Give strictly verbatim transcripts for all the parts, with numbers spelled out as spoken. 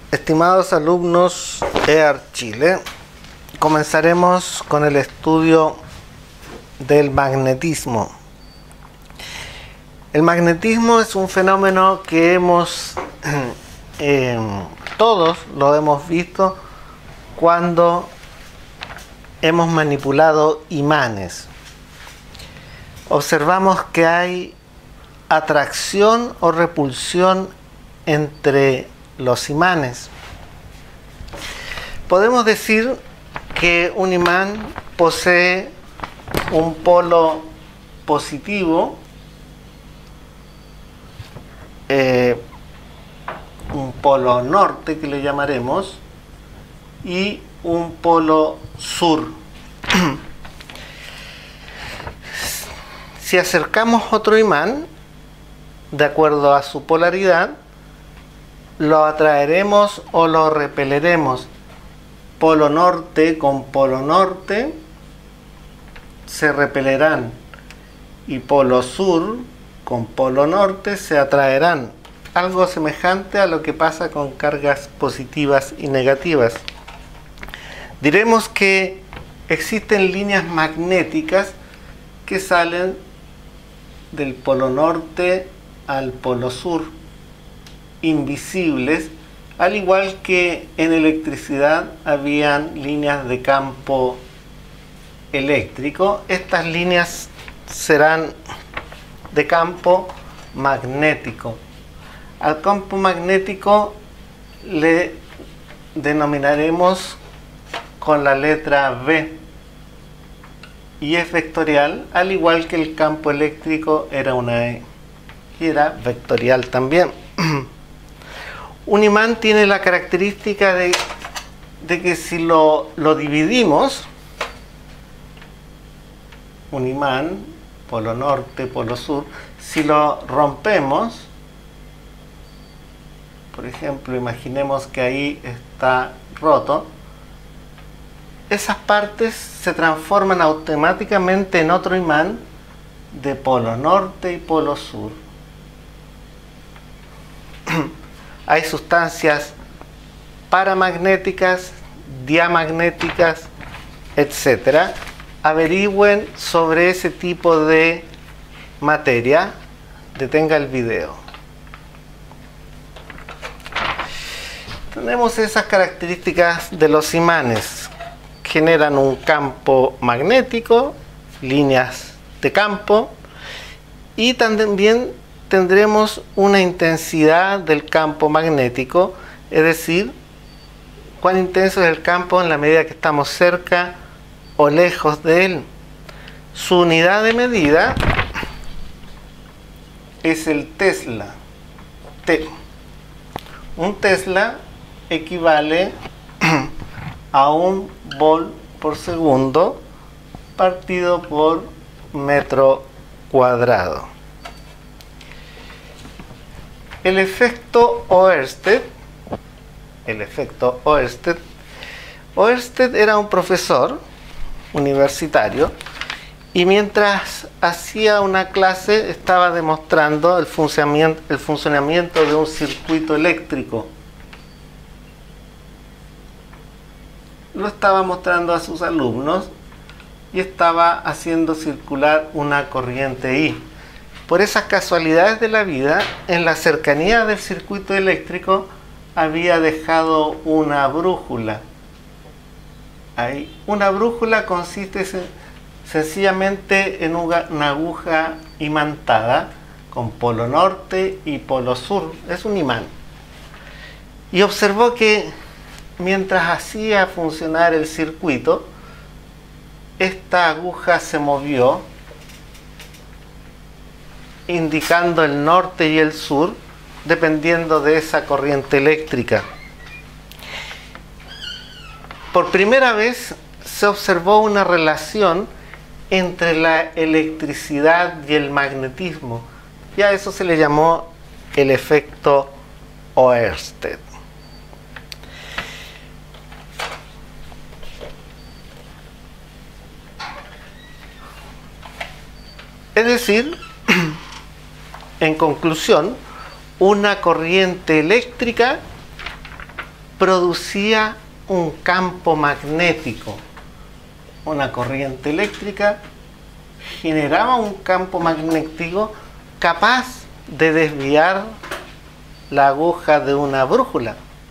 Estimados alumnos E A R Chile, comenzaremos con el estudio del magnetismo. El magnetismo es un fenómeno que hemos, eh, todos lo hemos visto cuando hemos manipulado imanes. Observamos que hay atracción o repulsión entre los imanes. Podemos decir que un imán posee un polo positivo, eh, un polo norte que le llamaremos, y un polo sur. Si acercamos otro imán, de acuerdo a su polaridad, lo atraeremos o lo repeleremos. Polo norte con polo norte se repelerán y polo sur con polo norte se atraerán. Algo semejante a lo que pasa con cargas positivas y negativas. Diremos que existen líneas magnéticas que salen del polo norte al polo sur, invisibles, al igual que en electricidad habían líneas de campo eléctrico. Estas líneas serán de campo magnético. Al campo magnético le denominaremos con la letra B y es vectorial, al igual que el campo eléctrico era una E y era vectorial también. Un imán tiene la característica de, de que si lo, lo dividimos, un imán, polo norte, polo sur, si lo rompemos, por ejemplo, imaginemos que ahí está roto, esas partes se transforman automáticamente en otro imán de polo norte y polo sur. Hay sustancias paramagnéticas, diamagnéticas, etcétera. Averigüen sobre ese tipo de materia. Detenga el video. Tenemos esas características de los imanes. Generan un campo magnético, líneas de campo, y también tendremos una intensidad del campo magnético, es decir, cuán intenso es el campo en la medida que estamos cerca o lejos de él. Su unidad de medida es el Tesla. T. Un Tesla equivale a un volt por segundo partido por metro cuadrado. El efecto Oersted, el efecto Oersted, Oersted era un profesor universitario y mientras hacía una clase estaba demostrando el funcionamiento, el funcionamiento de un circuito eléctrico. Lo estaba mostrando a sus alumnos y estaba haciendo circular una corriente I. Por esas casualidades de la vida, en la cercanía del circuito eléctrico había dejado una brújula. Ahí, una brújula consiste sencillamente en una aguja imantada con polo norte y polo sur. Es un imán. Y observó que mientras hacía funcionar el circuito, esta aguja se movió, indicando el norte y el sur, dependiendo de esa corriente eléctrica. Por primera vez se observó una relación entre la electricidad y el magnetismo, y a eso se le llamó el efecto Oersted. Es decir, en conclusión, una corriente eléctrica producía un campo magnético. Una corriente eléctrica generaba un campo magnético capaz de desviar la aguja de una brújula.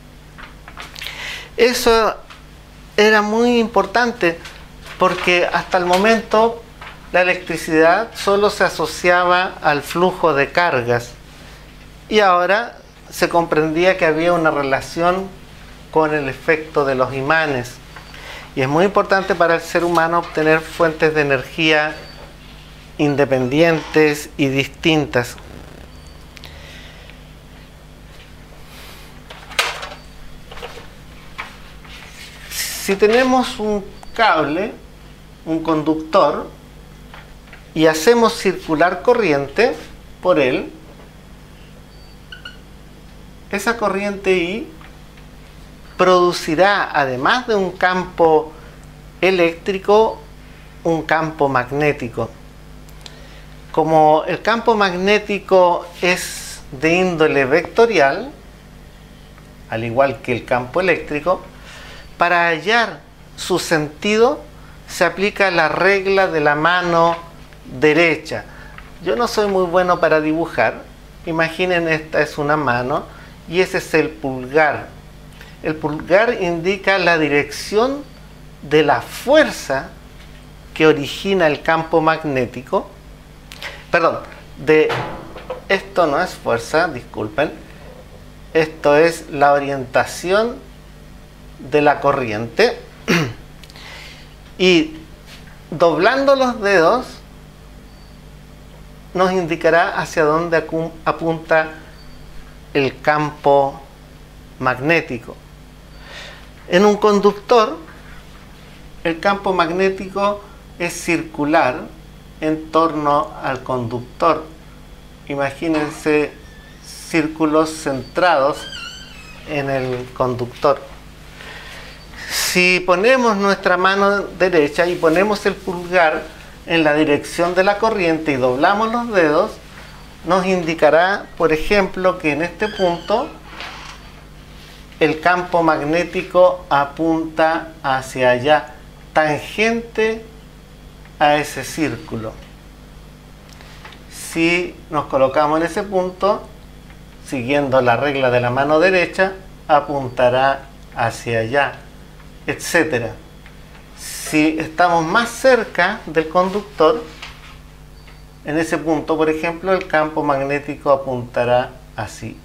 Eso era muy importante porque hasta el momento la electricidad solo se asociaba al flujo de cargas y ahora se comprendía que había una relación con el efecto de los imanes. Y es muy importante para el ser humano obtener fuentes de energía independientes y distintas. Si tenemos un cable, un conductor, y hacemos circular corriente por él, esa corriente I producirá, además de un campo eléctrico, un campo magnético. Como el campo magnético es de índole vectorial, al igual que el campo eléctrico, para hallar su sentido se aplica la regla de la mano derecha. Yo no soy muy bueno para dibujar. Imaginen, esta es una mano y ese es el pulgar. El pulgar indica la dirección de la fuerza que origina el campo magnético. Perdón, de esto no es fuerza, disculpen. Esto es la orientación de la corriente. Y doblando los dedos nos indicará hacia dónde apunta el campo magnético. En un conductor, el campo magnético es circular en torno al conductor. Imagínense círculos centrados en el conductor. Si ponemos nuestra mano derecha y ponemos el pulgar en la dirección de la corriente y doblamos los dedos, nos indicará, por ejemplo, que en este punto el campo magnético apunta hacia allá, tangente a ese círculo. Si nos colocamos en ese punto, siguiendo la regla de la mano derecha, apuntará hacia allá, etcétera. Si estamos más cerca del conductor, en ese punto, por ejemplo, el campo magnético apuntará así.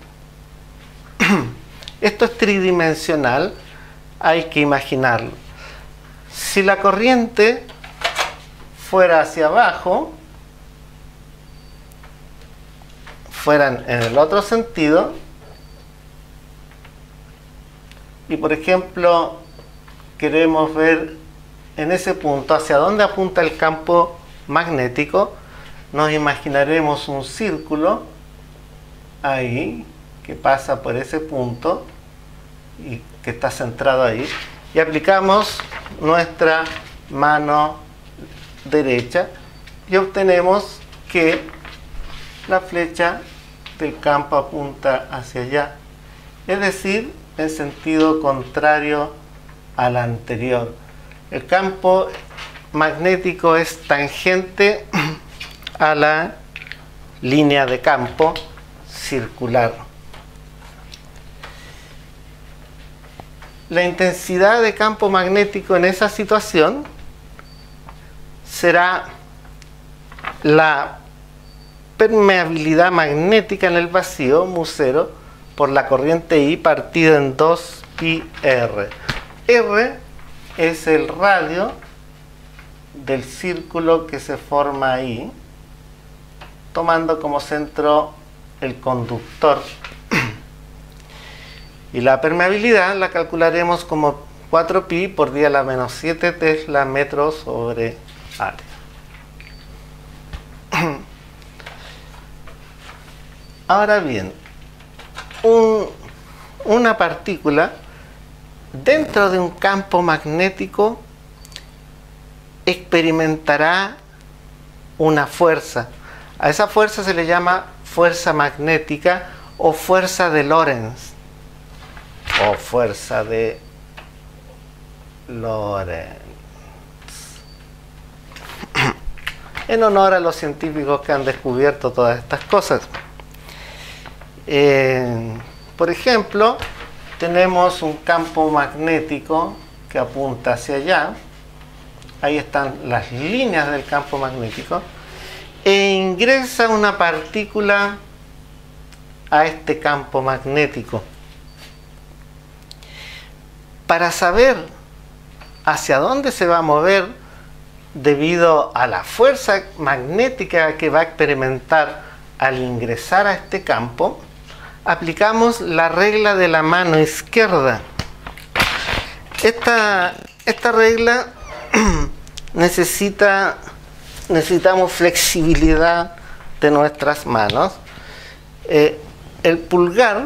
Esto es tridimensional, hay que imaginarlo. Si la corriente fuera hacia abajo, fueran en el otro sentido, y por ejemplo queremos ver en ese punto hacia dónde apunta el campo magnético, nos imaginaremos un círculo ahí que pasa por ese punto y que está centrado ahí, y aplicamos nuestra mano derecha y obtenemos que la flecha del campo apunta hacia allá, es decir, en sentido contrario al anterior. El campo magnético es tangente a la línea de campo circular. La intensidad de campo magnético en esa situación será la permeabilidad magnética en el vacío, mu cero, por la corriente I partido en dos pi r. R es el radio del círculo que se forma ahí, tomando como centro el conductor. Y la permeabilidad la calcularemos como cuatro pi por diez a la menos siete tesla metros sobre área. Ahora bien, un, una partícula dentro de un campo magnético experimentará una fuerza. A esa fuerza se le llama fuerza magnética o fuerza de Lorentz o fuerza de Lorentz. En honor a los científicos que han descubierto todas estas cosas. Eh, por ejemplo, tenemos un campo magnético que apunta hacia allá. Ahí están las líneas del campo magnético. E ingresa una partícula a este campo magnético. Para saber hacia dónde se va a mover debido a la fuerza magnética que va a experimentar al ingresar a este campo, aplicamos la regla de la mano izquierda. Esta, esta regla necesita, necesitamos flexibilidad de nuestras manos. Eh, el pulgar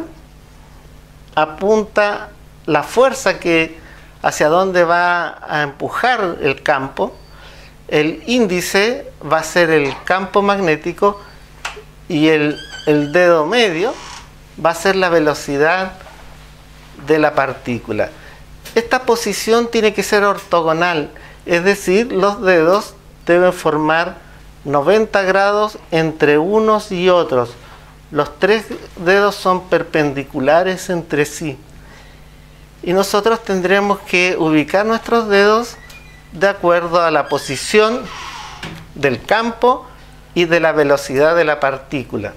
apunta la fuerza que hacia dónde va a empujar el campo. El índice va a ser el campo magnético y el, el dedo medio va a ser la velocidad de la partícula. Esta posición tiene que ser ortogonal, es decir, los dedos deben formar noventa grados entre unos y otros. Los tres dedos son perpendiculares entre sí. Y nosotros tendremos que ubicar nuestros dedos de acuerdo a la posición del campo y de la velocidad de la partícula.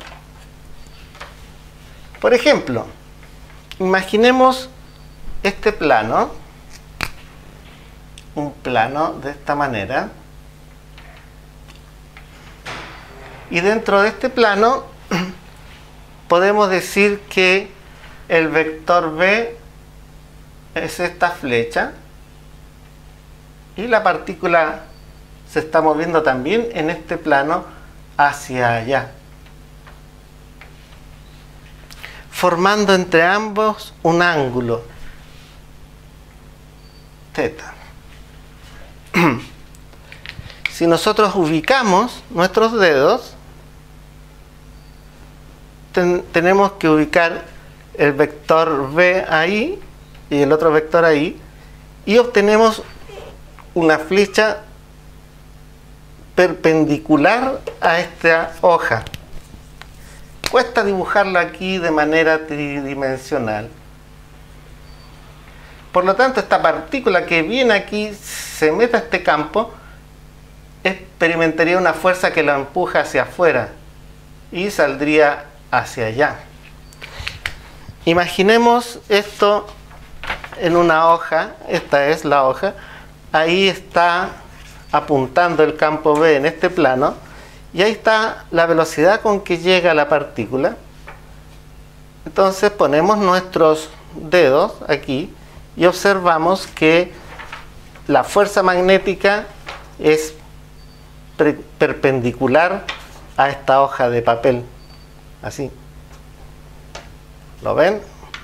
Por ejemplo, imaginemos este plano, un plano de esta manera, y dentro de este plano podemos decir que el vector B es esta flecha y la partícula se está moviendo también en este plano hacia allá, formando entre ambos un ángulo teta. Si nosotros ubicamos nuestros dedos, ten, tenemos que ubicar el vector B ahí y el otro vector ahí, y obtenemos una flecha perpendicular a esta hoja. Cuesta dibujarla aquí de manera tridimensional. Por lo tanto, esta partícula que viene aquí, se mete a este campo, experimentaría una fuerza que la empuja hacia afuera y saldría hacia allá. Imaginemos esto en una hoja. Esta es la hoja. Ahí está apuntando el campo B en este plano, y ahí está la velocidad con que llega la partícula. Entonces ponemos nuestros dedos aquí y observamos que la fuerza magnética es perpendicular a esta hoja de papel, así. ¿Lo ven?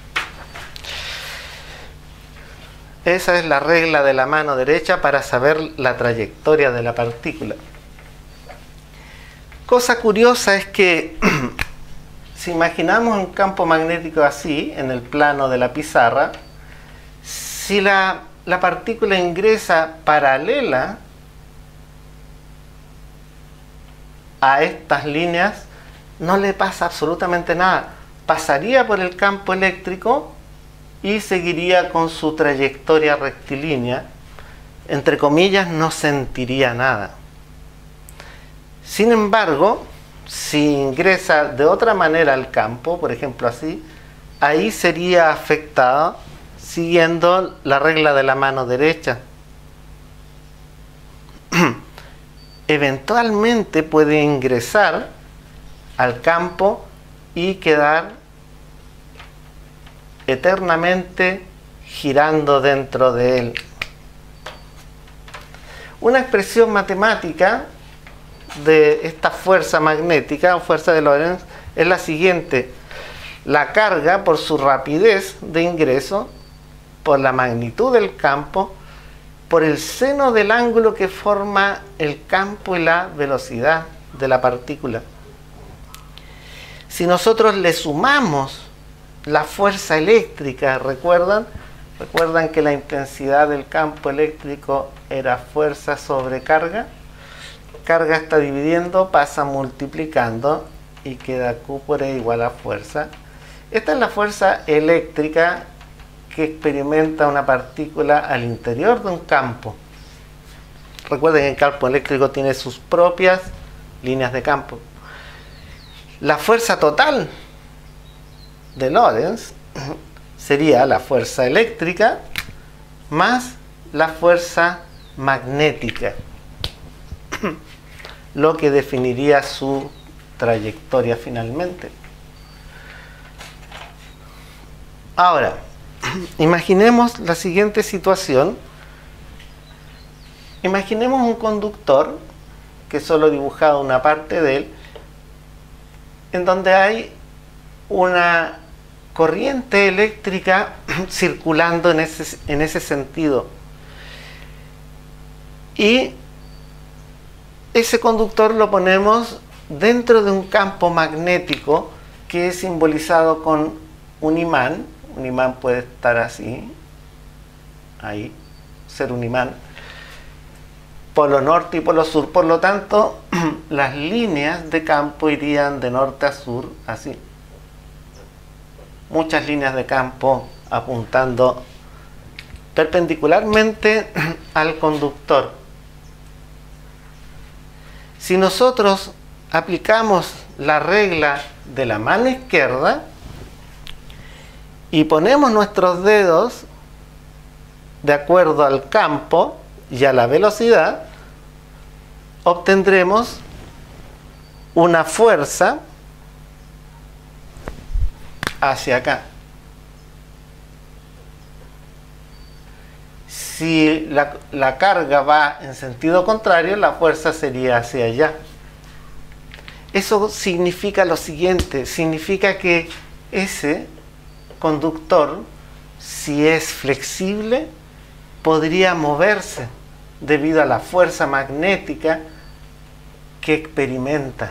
Esa es la regla de la mano derecha para saber la trayectoria de la partícula. Cosa curiosa es que si imaginamos un campo magnético así, en el plano de la pizarra, si la, la partícula ingresa paralela a estas líneas, no le pasa absolutamente nada. Pasaría por el campo eléctrico y seguiría con su trayectoria rectilínea. Entre comillas, no sentiría nada. Sin embargo, si ingresa de otra manera al campo, por ejemplo así, ahí sería afectado siguiendo la regla de la mano derecha. Eventualmente puede ingresar al campo y quedar eternamente girando dentro de él. Una expresión matemática de esta fuerza magnética o fuerza de Lorentz es la siguiente: la carga, por su rapidez de ingreso, por la magnitud del campo, por el seno del ángulo que forma el campo y la velocidad de la partícula. Si nosotros le sumamos la fuerza eléctrica, ¿recuerdan? ¿Recuerdan que la intensidad del campo eléctrico era fuerza sobre carga? Carga está dividiendo, pasa multiplicando y queda Q por E igual a fuerza. Esta es la fuerza eléctrica que experimenta una partícula al interior de un campo. Recuerden que el campo eléctrico tiene sus propias líneas de campo. La fuerza total de Lorentz sería la fuerza eléctrica más la fuerza magnética, lo que definiría su trayectoria finalmente. Ahora, imaginemos la siguiente situación. Imaginemos un conductor, que solo he dibujado una parte de él, en donde hay una corriente eléctrica circulando en ese, en ese sentido. Y ese conductor lo ponemos dentro de un campo magnético que es simbolizado con un imán. Un imán puede estar así, ahí, ser un imán, polo norte y polo sur. Por lo tanto, las líneas de campo irían de norte a sur, así. Muchas líneas de campo apuntando perpendicularmente al conductor. Si nosotros aplicamos la regla de la mano izquierda y ponemos nuestros dedos de acuerdo al campo y a la velocidad, obtendremos una fuerza hacia acá. Si la, la carga va en sentido contrario, la fuerza sería hacia allá. Eso significa lo siguiente, significa que ese conductor, si es flexible, podría moverse debido a la fuerza magnética que experimenta.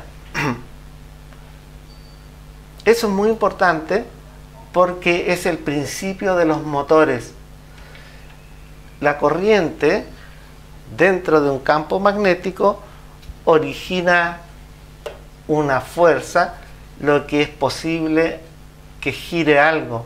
Eso es muy importante porque es el principio de los motores. La corriente dentro de un campo magnético origina una fuerza, lo que es posible que gire algo,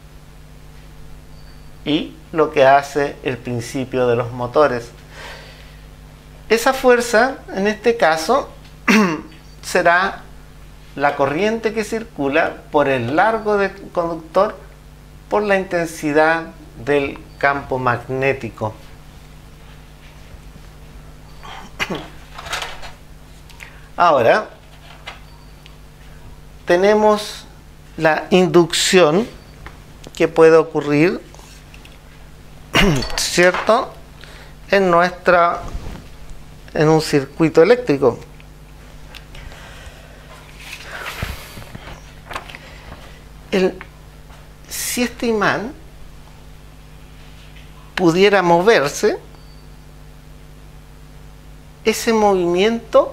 y lo que hace el principio de los motores. Esa fuerza, en este caso, será la corriente que circula por el largo del conductor por la intensidad del campo magnético. Ahora tenemos la inducción que puede ocurrir, ¿cierto?, en nuestra en un circuito eléctrico. El, si este imán pudiera moverse, ese movimiento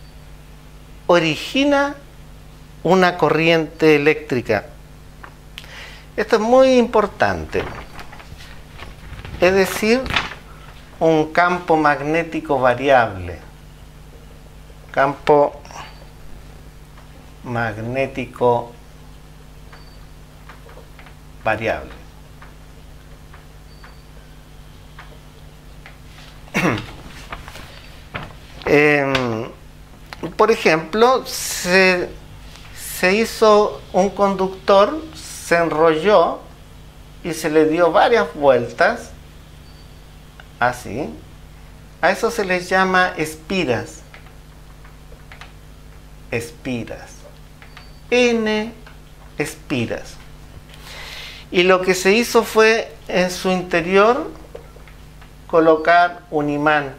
origina una corriente eléctrica. Esto es muy importante. Es decir, un campo magnético variable. Campo magnético variable. eh, por ejemplo, se, se hizo un conductor, se enrolló y se le dio varias vueltas, así. A eso se les llama espiras. Espiras. N espiras. Y lo que se hizo fue en su interior colocar un imán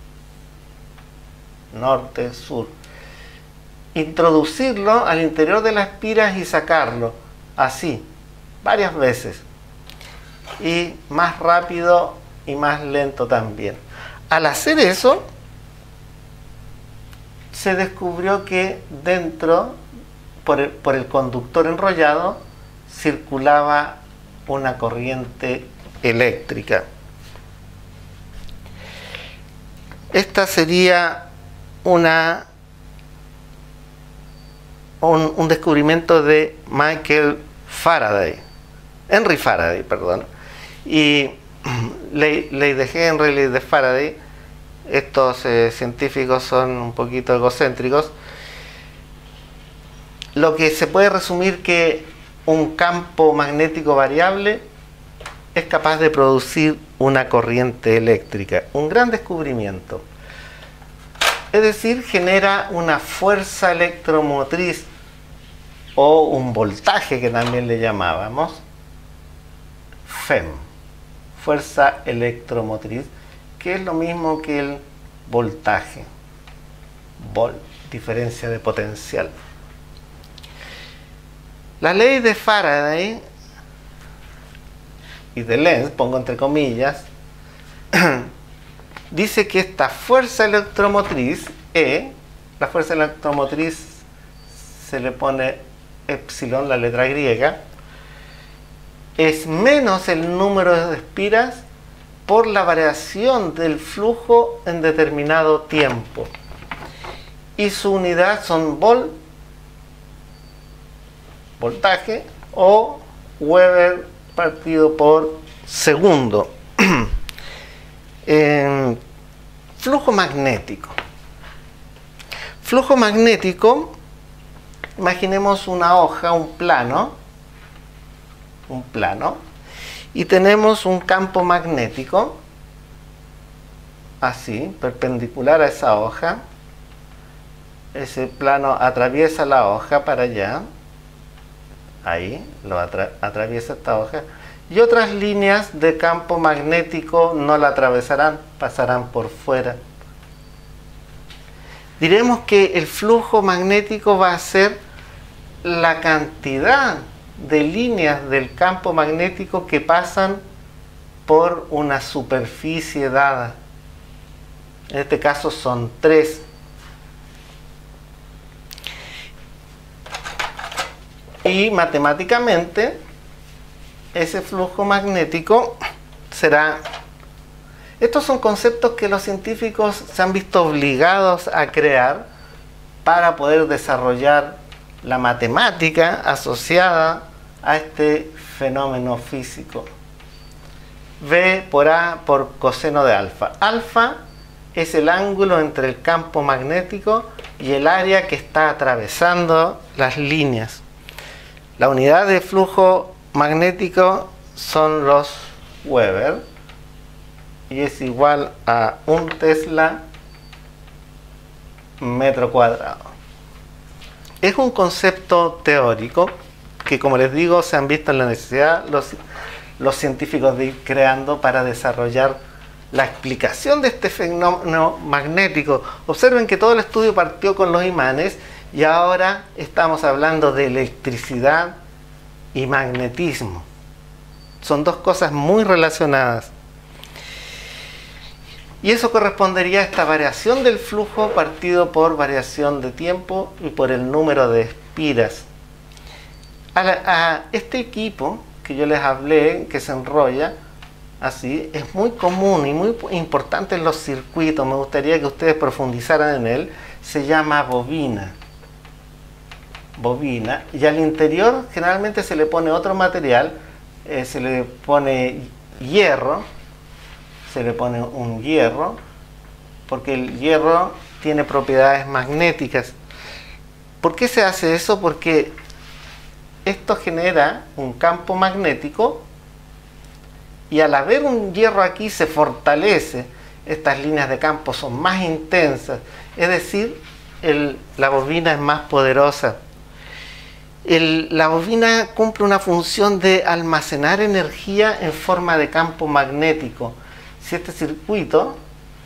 norte, sur, introducirlo al interior de las espiras y sacarlo así, varias veces, y más rápido y más lento también. Al hacer eso, se descubrió que dentro, por el, por el conductor enrollado, circulaba una corriente eléctrica. Esta sería una, un, un descubrimiento de Michael Faraday, Henry Faraday, perdón, y ley, ley de Henry, ley de Faraday. Estos eh, científicos son un poquito egocéntricos. Lo que se puede resumir que un campo magnético variable es capaz de producir una corriente eléctrica. Un gran descubrimiento. Es decir, genera una fuerza electromotriz o un voltaje, que también le llamábamos F E M, fuerza electromotriz, que es lo mismo que el voltaje, volt, diferencia de potencial. La ley de Faraday y de Lenz, pongo entre comillas, dice que esta fuerza electromotriz E, la fuerza electromotriz se le pone epsilon, la letra griega, es menos el número de espiras por la variación del flujo en determinado tiempo. Y su unidad son volt, voltaje, o Weber partido por segundo. eh, flujo magnético. Flujo magnético, imaginemos una hoja, un plano, un plano, y tenemos un campo magnético, así, perpendicular a esa hoja. Ese plano atraviesa la hoja para allá, ahí, lo atra atraviesa esta hoja, y otras líneas de campo magnético no la atravesarán, pasarán por fuera. Diremos que el flujo magnético va a ser la cantidad de líneas del campo magnético que pasan por una superficie dada. En este caso son tres. Y matemáticamente ese flujo magnético será... Estos son conceptos que los científicos se han visto obligados a crear para poder desarrollar la matemática asociada a este fenómeno físico. V por A por coseno de alfa. Alfa es el ángulo entre el campo magnético y el área que está atravesando las líneas. La unidad de flujo magnético son los Weber y es igual a un Tesla metro cuadrado. Es un concepto teórico que, como les digo, se han visto en la necesidad los, los científicos de ir creando para desarrollar la explicación de este fenómeno magnético. Observen que todo el estudio partió con los imanes y ahora estamos hablando de electricidad y magnetismo. Son dos cosas muy relacionadas. Y eso correspondería a esta variación del flujo partido por variación de tiempo y por el número de espiras. A, la, a este equipo que yo les hablé, que se enrolla así, es muy común y muy importante en los circuitos. Me gustaría que ustedes profundizaran en él. Se llama bobina. Bobina. Y al interior generalmente se le pone otro material. Eh, se le pone hierro. Se le pone un hierro, porque el hierro tiene propiedades magnéticas. ¿Por qué se hace eso? Porque esto genera un campo magnético y al haber un hierro aquí se fortalece. Estas líneas de campo son más intensas, es decir, el, la bobina es más poderosa. El, la bobina cumple una función de almacenar energía en forma de campo magnético. Si este circuito,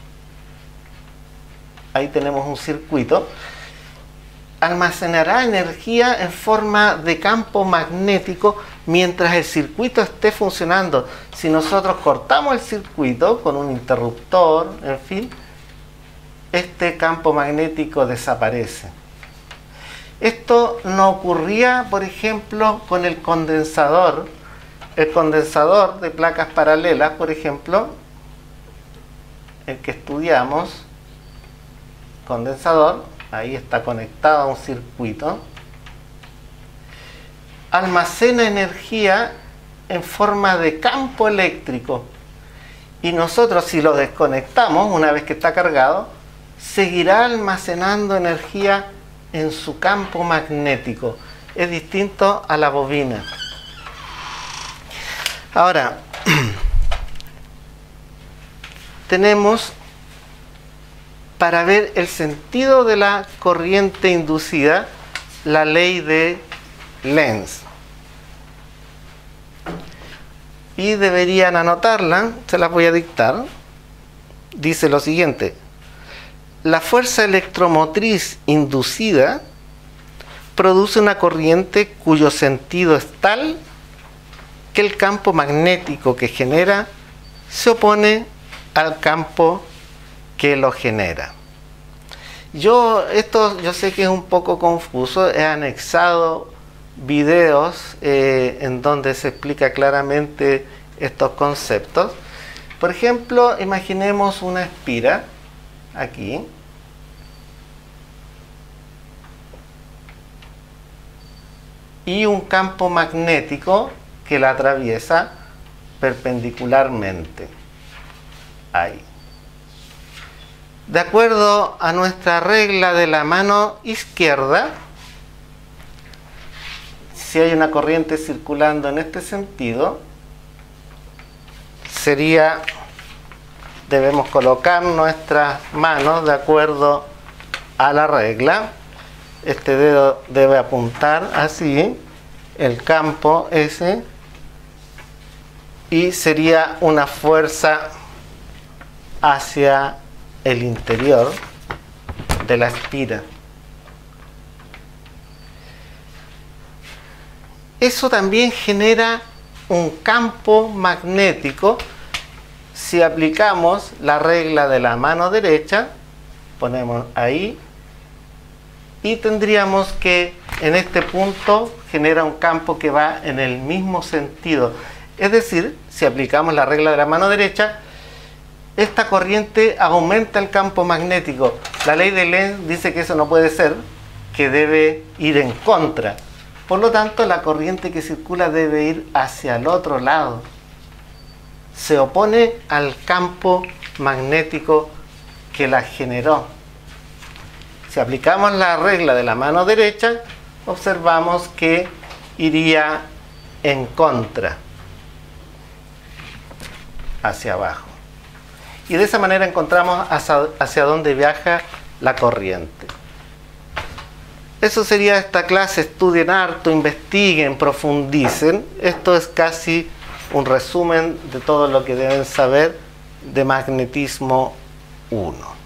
ahí tenemos un circuito, almacenará energía en forma de campo magnético mientras el circuito esté funcionando. Si nosotros cortamos el circuito con un interruptor, en fin, este campo magnético desaparece. Esto no ocurría, por ejemplo, con el condensador. El condensador de placas paralelas, por ejemplo, el que estudiamos, condensador, ahí está conectado a un circuito, almacena energía en forma de campo eléctrico. Y nosotros, si lo desconectamos, una vez que está cargado, seguirá almacenando energía en su campo magnético. Es distinto a la bobina. Ahora, tenemos, para ver el sentido de la corriente inducida, la ley de Lenz. Y deberían anotarla, se las voy a dictar. Dice lo siguiente: la fuerza electromotriz inducida produce una corriente cuyo sentido es tal que el campo magnético que genera se opone al campo que lo genera. Yo, esto yo sé que es un poco confuso, he anexado videos eh, en donde se explica claramente estos conceptos. Por ejemplo, imaginemos una espira aquí, y un campo magnético que la atraviesa perpendicularmente ahí. De acuerdo a nuestra regla de la mano izquierda, si hay una corriente circulando en este sentido, sería, debemos colocar nuestras manos de acuerdo a la regla. Este dedo debe apuntar así, el campo ese, y sería una fuerza hacia el interior de la espira. Eso también genera un campo magnético. Si aplicamos la regla de la mano derecha, ponemos ahí, y tendríamos que en este punto genera un campo que va en el mismo sentido. Es decir, si aplicamos la regla de la mano derecha, esta corriente aumenta el campo magnético. La ley de Lenz dice que eso no puede ser, que debe ir en contra. Por lo tanto, la corriente que circula debe ir hacia el otro lado. Se opone al campo magnético que la generó. Si aplicamos la regla de la mano derecha, observamos que iría en contra, hacia abajo. Y de esa manera encontramos hacia, hacia dónde viaja la corriente. Eso sería esta clase. Estudien harto, investiguen, profundicen. Esto es casi un resumen de todo lo que deben saber de magnetismo uno.